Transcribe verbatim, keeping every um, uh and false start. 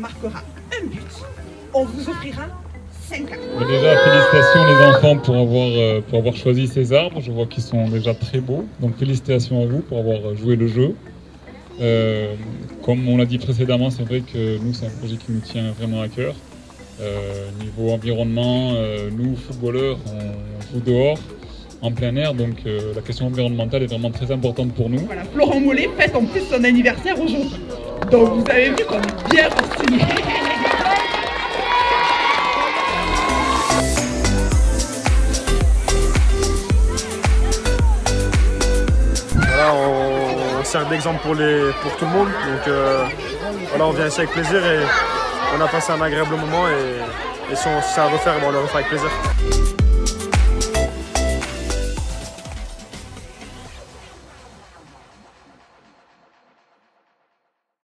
marquera un but, on vous offrira cinq arbres. Mais déjà, félicitations les enfants pour avoir, euh, pour avoir choisi ces arbres. Je vois qu'ils sont déjà très beaux. Donc félicitations à vous pour avoir joué le jeu. Euh, comme on l'a dit précédemment, c'est vrai que nous, c'est un projet qui nous tient vraiment à cœur. Euh, niveau environnement, euh, nous, footballeurs, on joue dehors, en plein air, donc euh, la question environnementale est vraiment très importante pour nous. Voilà, Florent Mollet fête en plus son anniversaire aujourd'hui. Donc vous avez vu qu'on est bien renseigné. Voilà, on, on sert d'exemple pour, les, pour tout le monde. Donc euh, voilà, on vient ici avec plaisir et on a passé un agréable moment et, et si, on, si c'est à refaire, bon, on le refait avec plaisir.